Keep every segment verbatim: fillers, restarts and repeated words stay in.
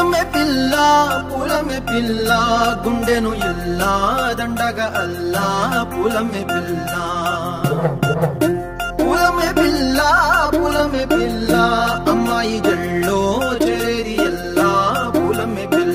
పూలమే పిల్ల పూలమే పిల్ల గుండెను ఇల్లా దండగ అల్లా పూలమే పిల్ల పూలమే పిల్ల పూలమే పిల్ల అమ్మాయి జల్లో చేరి ఎల్లా పూలమే పిల్ల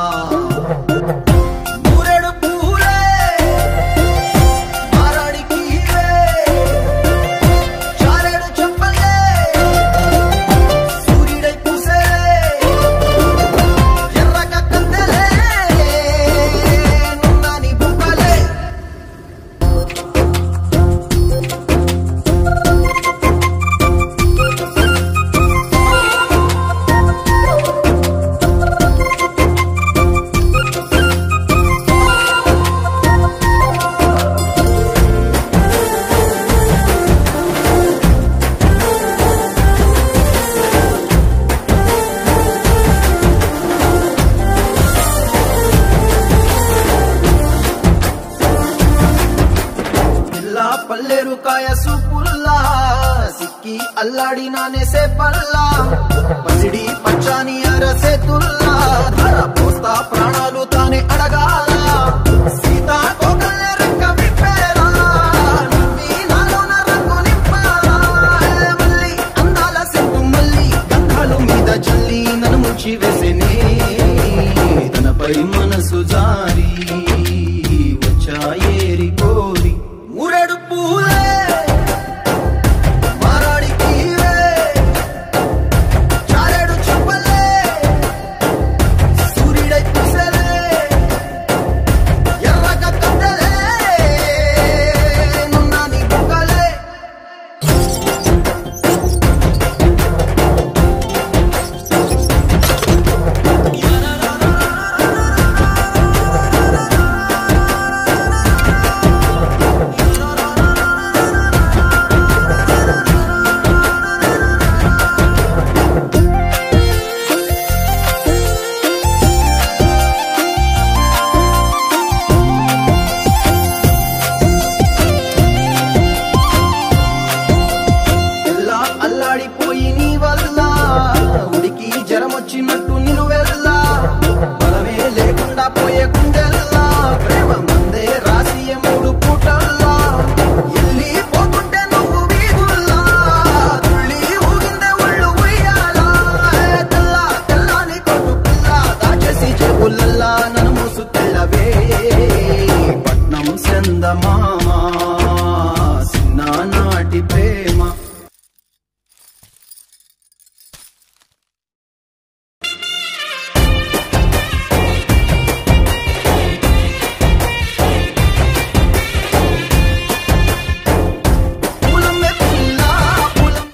పల్లెరు కాయ సూపుల్లా సిక్కి అల్లాడి నానే సే పల్లా పసిడి పచ్చాని అరసే తుల్లా ధర పోస్తా ప్రాణాలు తానే అడగాల సీతా కోకల్లే రెక్క విప్పేరా నవ్వి నాలోన రంగు నింపారా మల్లి అందాల సెట్టు మల్లి గంధాలు మీద జల్లి నన్ను ముంచి వేసేనే తనపై మనసు జారి వచ్చాయేరి కోరి మురడు పూలే మారాడికి చారెడు చెప్పలే సూర్యుడై పూసలే ఎర్రగ కట్టలే నున్నాని బుక్కలే అల్లాడిపోయి నీ వల్ల ఉడికి జరం వచ్చినట్టు నిన్ను వెళ్ళా బలమే లేకుండా పోయే గుండెల్లా ప్రేమ మందే రాసియ మూడు పూటల్లా ఎల్లి పోతుంటే నువ్వు వీధుల్లా తుళ్ళి ఊగిందే ఒళ్ళు ఉయ్యాలా తెల్ల తెల్లని కొట్టు పిల్ల దాచేసి చెవులల్లా నన్ను మూసు తెల్లవే పట్నం చందమామ